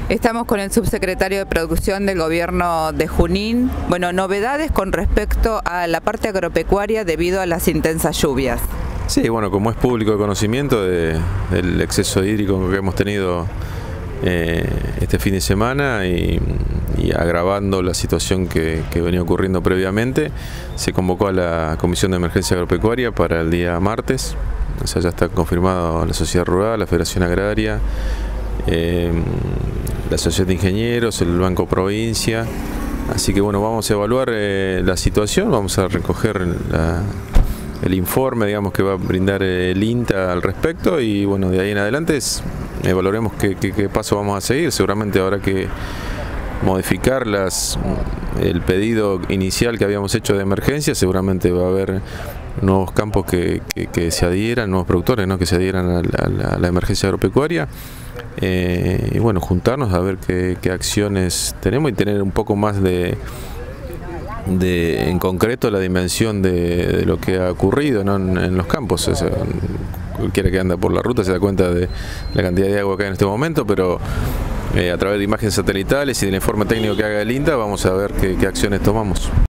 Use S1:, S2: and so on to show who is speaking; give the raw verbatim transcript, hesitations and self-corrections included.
S1: Estamos con el subsecretario de Producción del Gobierno de Junín. Bueno, novedades con respecto a la parte agropecuaria debido a las intensas lluvias.
S2: Sí, bueno, como es público de conocimiento de, del exceso hídrico que hemos tenido eh, este fin de semana y, y agravando la situación que, que venía ocurriendo previamente, se convocó a la Comisión de Emergencia Agropecuaria para el día martes. O sea, ya está confirmado la Sociedad Rural, la Federación Agraria, eh, la Asociación de Ingenieros, el Banco Provincia. Así que bueno, vamos a evaluar eh, la situación, vamos a recoger la, el informe, digamos, que va a brindar el INTA al respecto, y bueno, de ahí en adelante es, evaluaremos qué, qué, qué paso vamos a seguir. Seguramente habrá que modificar las, el pedido inicial que habíamos hecho de emergencia. Seguramente va a haber nuevos campos que, que, que se adhieran, nuevos productores, ¿no?, que se adhieran a la, a la emergencia agropecuaria. Eh, y bueno, juntarnos a ver qué, qué acciones tenemos y tener un poco más de, de en concreto la dimensión de, de lo que ha ocurrido, ¿no?, en, en los campos. O sea, cualquiera que anda por la ruta se da cuenta de la cantidad de agua que hay en este momento, pero eh, a través de imágenes satelitales y del informe técnico que haga el INTA vamos a ver qué, qué acciones tomamos.